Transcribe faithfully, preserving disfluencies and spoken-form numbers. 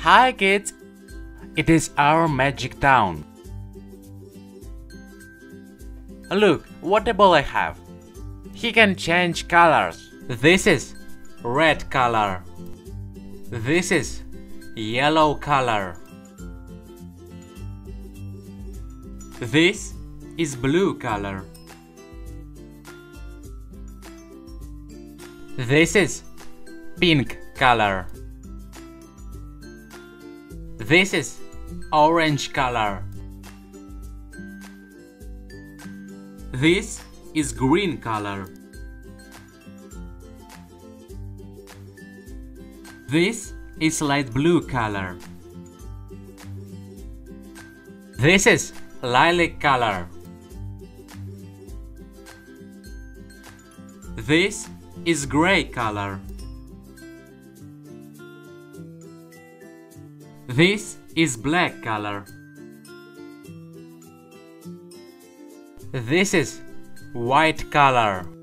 Hi kids! It is our magic town. Look, what a ball I have. He can change colors. This is red color. This is yellow color. This is blue color. This is pink color. This is orange color. This is green color. This is light blue color. This is lilac color. This is gray color. This is black color. This is white color.